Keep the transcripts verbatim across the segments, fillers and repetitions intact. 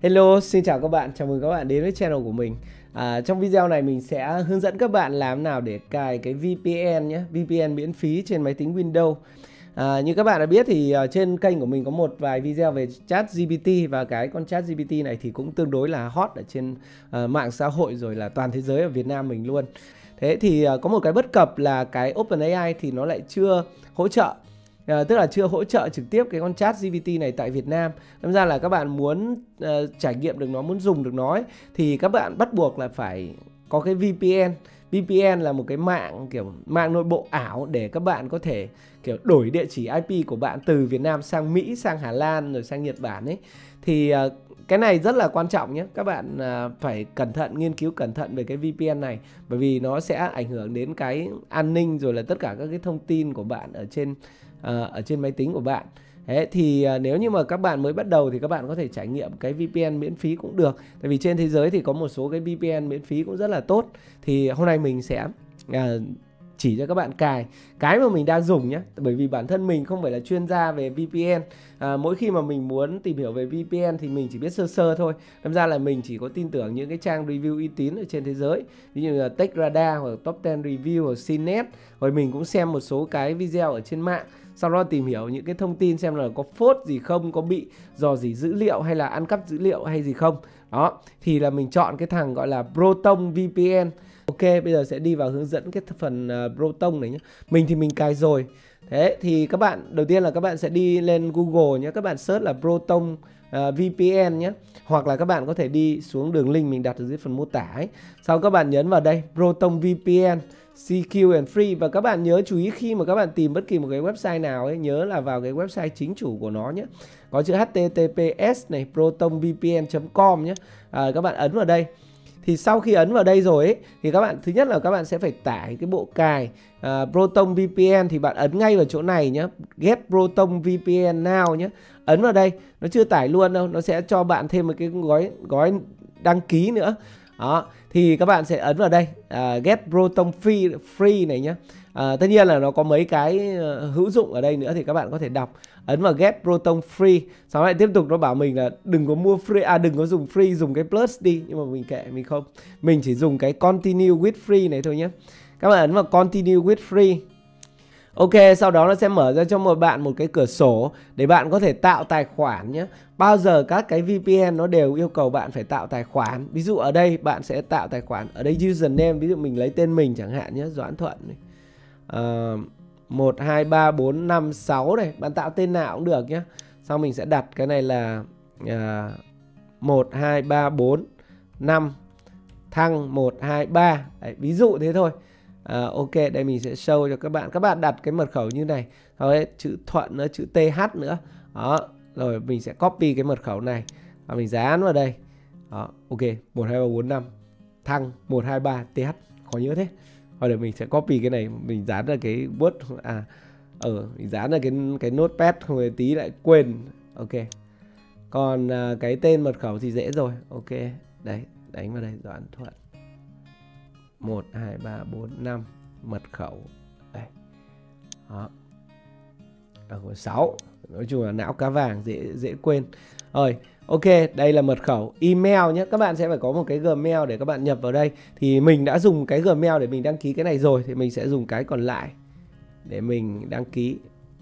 Hello, xin chào các bạn, chào mừng các bạn đến với channel của mình. à, Trong video này mình sẽ hướng dẫn các bạn làm nào để cài cái vê pê en nhé, vê pê en miễn phí trên máy tính Windows. à, Như các bạn đã biết thì uh, trên kênh của mình có một vài video về ChatGPT, và cái con ChatGPT này thì cũng tương đối là hot ở trên uh, mạng xã hội rồi là toàn thế giới, ở Việt Nam mình luôn. Thế thì uh, có một cái bất cập là cái OpenAI thì nó lại chưa hỗ trợ. À, tức là chưa hỗ trợ trực tiếp cái con ChatGPT này tại Việt Nam. Nên ra là các bạn muốn uh, trải nghiệm được nó, muốn dùng được nó ấy, thì các bạn bắt buộc là phải có cái vê pê en. vê pê en là một cái mạng kiểu mạng nội bộ ảo để các bạn có thể kiểu đổi địa chỉ i pê của bạn từ Việt Nam sang Mỹ, sang Hà Lan rồi sang Nhật Bản ấy. Thì uh, cái này rất là quan trọng nhé. Các bạn uh, phải cẩn thận, nghiên cứu cẩn thận về cái vê pê en này, bởi vì nó sẽ ảnh hưởng đến cái an ninh rồi là tất cả các cái thông tin của bạn ở trên uh, ở trên máy tính của bạn. Thế thì uh, nếu như mà các bạn mới bắt đầu thì các bạn có thể trải nghiệm cái vê pê en miễn phí cũng được. Tại vì trên thế giới thì có một số cái vê pê en miễn phí cũng rất là tốt. Thì hôm nay mình sẽ uh, chỉ cho các bạn cài cái mà mình đang dùng nhé. Bởi vì bản thân mình không phải là chuyên gia về vê pê en. à, Mỗi khi mà mình muốn tìm hiểu về vê pê en thì mình chỉ biết sơ sơ thôi. Đâm ra là mình chỉ có tin tưởng những cái trang review uy tín ở trên thế giới, ví dụ như là TechRadar hoặc Top ten Review hoặc xê net. Rồi mình cũng xem một số cái video ở trên mạng, sau đó tìm hiểu những cái thông tin xem là có phốt gì không, có bị dò dỉ dữ liệu hay là ăn cắp dữ liệu hay gì không. Đó, thì là mình chọn cái thằng gọi là Proton vê pê en. Ok, bây giờ sẽ đi vào hướng dẫn cái phần uh, Proton này nhé. Mình thì mình cài rồi. Thế thì các bạn, đầu tiên là các bạn sẽ đi lên Google nhé. Các bạn search là Proton uh, vê pê en nhé. Hoặc là các bạn có thể đi xuống đường link mình đặt ở dưới phần mô tả ấy. Sau các bạn nhấn vào đây, Proton vê pê en Secure and Free. Và các bạn nhớ chú ý khi mà các bạn tìm bất kỳ một cái website nào ấy, nhớ là vào cái website chính chủ của nó nhé. Có chữ hát tê tê pê ét này, proton v p n chấm com nhé. à, Các bạn ấn vào đây. Thì sau khi ấn vào đây rồi ấy, thì các bạn, thứ nhất là các bạn sẽ phải tải cái bộ cài uh, Proton vê pê en. Thì bạn ấn ngay vào chỗ này nhé, Get Proton vê pê en Now nhé. Ấn vào đây, nó chưa tải luôn đâu, nó sẽ cho bạn thêm một cái gói gói đăng ký nữa. Đó, thì các bạn sẽ ấn vào đây, uh, Get Proton Free, free này nhé. uh, Tất nhiên là nó có mấy cái uh, hữu dụng ở đây nữa thì các bạn có thể đọc. Ấn vào Get Proton Free. Sau lại tiếp tục nó bảo mình là đừng có mua free, à đừng có dùng free, dùng cái plus đi. Nhưng mà mình kệ, mình không. Mình chỉ dùng cái Continue with Free này thôi nhé. Các bạn ấn vào Continue with Free. Ok, sau đó nó sẽ mở ra cho một bạn một cái cửa sổ để bạn có thể tạo tài khoản nhé. Bao giờ các cái vê pê en nó đều yêu cầu bạn phải tạo tài khoản. Ví dụ ở đây bạn sẽ tạo tài khoản. Ở đây username, ví dụ mình lấy tên mình chẳng hạn nhé, Doãn Thuận này. Uh, một, hai, ba, bốn, năm, sáu này. Bạn tạo tên nào cũng được nhé. Sau mình sẽ đặt cái này là uh, một, hai, ba, bốn, năm thăng một, hai, ba. Đấy, ví dụ thế thôi. À, ok, đây mình sẽ show cho các bạn. Các bạn đặt cái mật khẩu như này. Rồi chữ Thuận nữa, chữ tê hát nữa. Đó, rồi mình sẽ copy cái mật khẩu này và mình dán vào đây. Đó, ok, một, hai, ba, bốn, năm thăng một, hai, ba, tê hát. Khó nhớ thế. Rồi để mình sẽ copy cái này, mình dán ra cái Word. À, ở mình dán ra cái cái notepad, không phải tí lại quên. Ok. Còn à, cái tên mật khẩu thì dễ rồi. Ok, đấy, đánh vào đây, Doãn Thuận một, hai, ba, bốn, năm mật khẩu đây. Đó. Ở sáu. Nói chung là não cá vàng, dễ dễ quên. Rồi, ok, đây là mật khẩu email nhé. Các bạn sẽ phải có một cái Gmail để các bạn nhập vào đây. Thì mình đã dùng cái Gmail để mình đăng ký cái này rồi, thì mình sẽ dùng cái còn lại để mình đăng ký.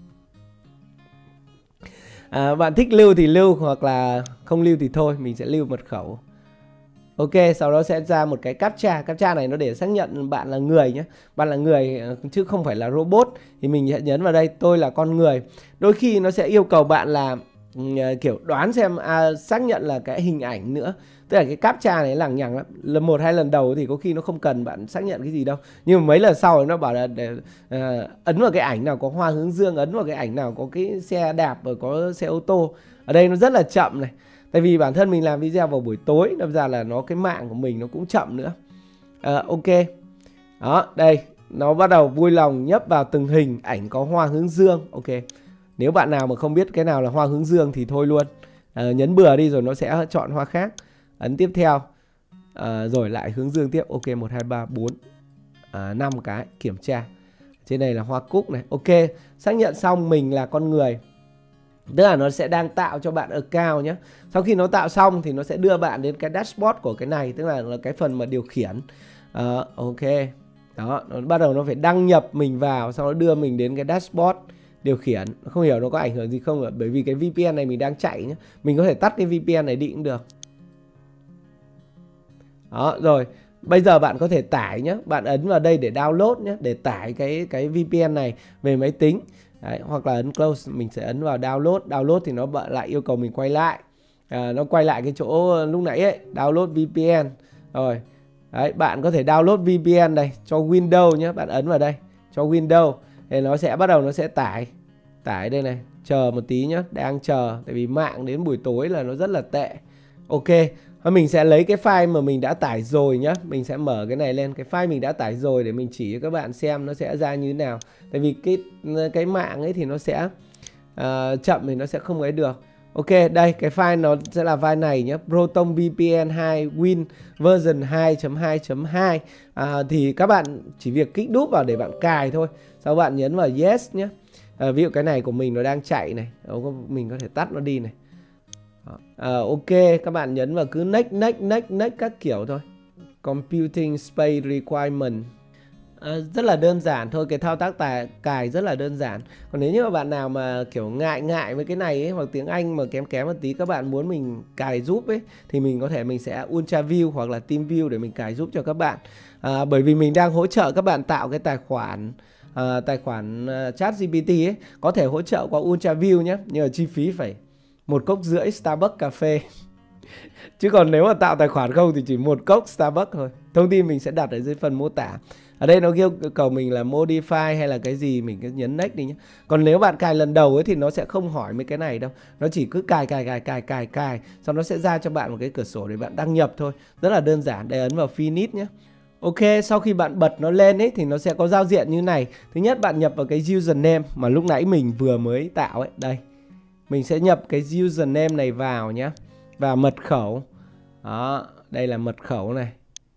À, bạn thích lưu thì lưu, hoặc là không lưu thì thôi, mình sẽ lưu mật khẩu. Ok, sau đó sẽ ra một cái captcha. Captcha này nó để xác nhận bạn là người nhé. Bạn là người chứ không phải là robot. Thì mình sẽ nhấn vào đây, tôi là con người. Đôi khi nó sẽ yêu cầu bạn là uh, kiểu đoán xem, à, xác nhận là cái hình ảnh nữa. Tức là cái captcha này lằng nhằng lắm. Lần một hai lần đầu thì có khi nó không cần bạn xác nhận cái gì đâu. Nhưng mà mấy lần sau nó bảo là để, uh, ấn vào cái ảnh nào có hoa hướng dương, ấn vào cái ảnh nào có cái xe đạp và có xe ô tô. Ở đây nó rất là chậm này. Tại vì bản thân mình làm video vào buổi tối, đâm ra là nó cái mạng của mình nó cũng chậm nữa. à, Ok. Đó, đây. Nó bắt đầu vui lòng nhấp vào từng hình ảnh có hoa hướng dương. Ok. Nếu bạn nào mà không biết cái nào là hoa hướng dương thì thôi luôn. à, Nhấn bừa đi rồi nó sẽ chọn hoa khác. Ấn tiếp theo. à, Rồi lại hướng dương tiếp. Ok, một, hai, ba, bốn, năm cái. Kiểm tra. Trên này là hoa cúc này. Ok. Xác nhận xong mình là con người. Tức là nó sẽ đang tạo cho bạn account nhé. Sau khi nó tạo xong thì nó sẽ đưa bạn đến cái dashboard của cái này, tức là, là cái phần mà điều khiển. uh, Ok. Đó, nó bắt đầu nó phải đăng nhập mình vào, sau đó đưa mình đến cái dashboard điều khiển. Không hiểu nó có ảnh hưởng gì không, bởi vì cái vê pê en này mình đang chạy nhé. Mình có thể tắt cái vê pê en này đi cũng được. Đó, rồi. Bây giờ bạn có thể tải nhé. Bạn ấn vào đây để download nhé, để tải cái cái vê pê en này về máy tính. Đấy, hoặc là ấn close, mình sẽ ấn vào download. Download thì nó lại yêu cầu mình quay lại. À, nó quay lại cái chỗ lúc nãy ấy, download vê pê en. Rồi. Đấy, bạn có thể download vê pê en đây cho Windows nhé. Bạn ấn vào đây cho Windows thì nó sẽ bắt đầu nó sẽ tải. Tải đây này. Chờ một tí nhé, đang chờ. Tại vì mạng đến buổi tối là nó rất là tệ. Ok. Mình sẽ lấy cái file mà mình đã tải rồi nhá. Mình sẽ mở cái này lên, cái file mình đã tải rồi để mình chỉ cho các bạn xem nó sẽ ra như thế nào. Tại vì cái cái mạng ấy thì nó sẽ uh, chậm thì nó sẽ không ấy được. Ok, đây cái file nó sẽ là file này nhé, Proton vê pê en hai Win version hai chấm hai chấm hai. À, thì các bạn chỉ việc kích đúp vào để bạn cài thôi. Sau bạn nhấn vào yes nhé. À, ví dụ cái này của mình nó đang chạy này, mình có thể tắt nó đi này. À, ok, các bạn nhấn vào cứ next next next next các kiểu thôi. Computing space requirement. À, rất là đơn giản thôi, cái thao tác tài, cài rất là đơn giản. Còn nếu như mà bạn nào mà kiểu ngại ngại với cái này ấy, hoặc tiếng Anh mà kém kém một tí, các bạn muốn mình cài giúp ấy, thì mình có thể mình sẽ Ultra View hoặc là Team View để mình cài giúp cho các bạn. À, bởi vì mình đang hỗ trợ các bạn tạo cái tài khoản à, tài khoản uh, ChatGPT ấy, có thể hỗ trợ qua Ultra View nhé, nhưng mà chi phí phải một cốc rưỡi Starbucks cà phê. Chứ còn nếu mà tạo tài khoản không thì chỉ một cốc Starbucks thôi. Thông tin mình sẽ đặt ở dưới phần mô tả. Ở đây nó yêu cầu mình là modify hay là cái gì, mình cứ nhấn next đi nhé. Còn nếu bạn cài lần đầu ấy thì nó sẽ không hỏi mấy cái này đâu. Nó chỉ cứ cài cài cài cài cài cài, sau nó sẽ ra cho bạn một cái cửa sổ để bạn đăng nhập thôi. Rất là đơn giản, để ấn vào finish nhé. Ok, sau khi bạn bật nó lên ấy thì nó sẽ có giao diện như này. Thứ nhất bạn nhập vào cái username mà lúc nãy mình vừa mới tạo ấy, đây. Mình sẽ nhập cái username này vào nhé. Và mật khẩu. Đó, đây là mật khẩu này.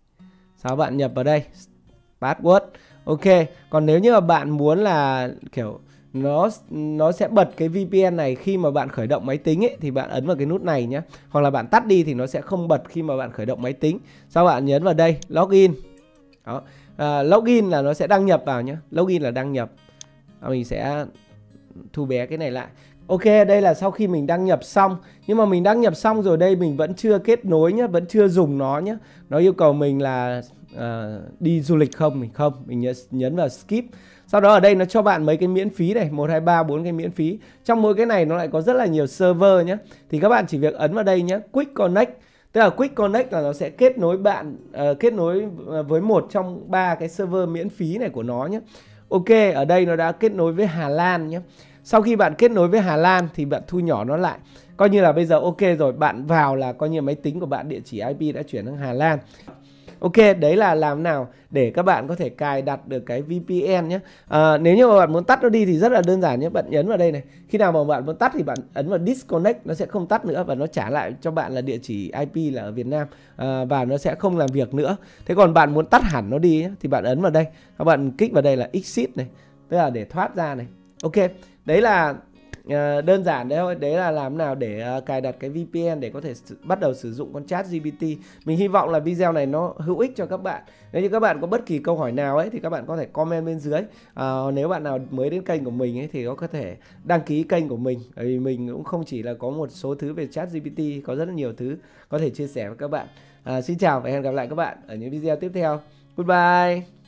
Sau bạn nhập vào đây, password. Ok, còn nếu như mà bạn muốn là kiểu nó nó sẽ bật cái vê pê en này khi mà bạn khởi động máy tính ấy, thì bạn ấn vào cái nút này nhé. Hoặc là bạn tắt đi thì nó sẽ không bật khi mà bạn khởi động máy tính. Sau bạn nhấn vào đây, login. Đó, à, login là nó sẽ đăng nhập vào nhé. Login là đăng nhập. À, mình sẽ thu bé cái này lại. Ok, đây là sau khi mình đăng nhập xong. Nhưng mà mình đăng nhập xong rồi đây mình vẫn chưa kết nối nhé, vẫn chưa dùng nó nhé. Nó yêu cầu mình là uh, đi du lịch không, mình không. Mình nhấn, nhấn vào skip. Sau đó ở đây nó cho bạn mấy cái miễn phí này, một, hai, ba, bốn cái miễn phí. Trong mỗi cái này nó lại có rất là nhiều server nhé. Thì các bạn chỉ việc ấn vào đây nhé, Quick Connect. Tức là Quick Connect là nó sẽ kết nối bạn, uh, kết nối với một trong ba cái server miễn phí này của nó nhé. Ok, ở đây nó đã kết nối với Hà Lan nhé. Sau khi bạn kết nối với Hà Lan thì bạn thu nhỏ nó lại. Coi như là bây giờ ok rồi, bạn vào là coi như máy tính của bạn địa chỉ i pê đã chuyển sang Hà Lan. Ok, đấy là làm nào để các bạn có thể cài đặt được cái vê pê en nhé. À, nếu như mà bạn muốn tắt nó đi thì rất là đơn giản nhé. Bạn nhấn vào đây này. Khi nào mà bạn muốn tắt thì bạn ấn vào disconnect, nó sẽ không tắt nữa và nó trả lại cho bạn là địa chỉ i pê là ở Việt Nam. À, và nó sẽ không làm việc nữa. Thế còn bạn muốn tắt hẳn nó đi nhé, thì bạn ấn vào đây. Các bạn kích vào đây là exit này, tức là để thoát ra này. Ok, đấy là uh, đơn giản đấy thôi. Đấy là làm nào để uh, cài đặt cái vê pê en để có thể bắt đầu sử dụng con ChatGPT. Mình hy vọng là video này nó hữu ích cho các bạn. Nếu như các bạn có bất kỳ câu hỏi nào ấy thì các bạn có thể comment bên dưới. uh, Nếu bạn nào mới đến kênh của mình ấy thì có thể đăng ký kênh của mình. Bởi vì mình cũng không chỉ là có một số thứ về ChatGPT, có rất là nhiều thứ có thể chia sẻ với các bạn. uh, Xin chào và hẹn gặp lại các bạn ở những video tiếp theo. Goodbye.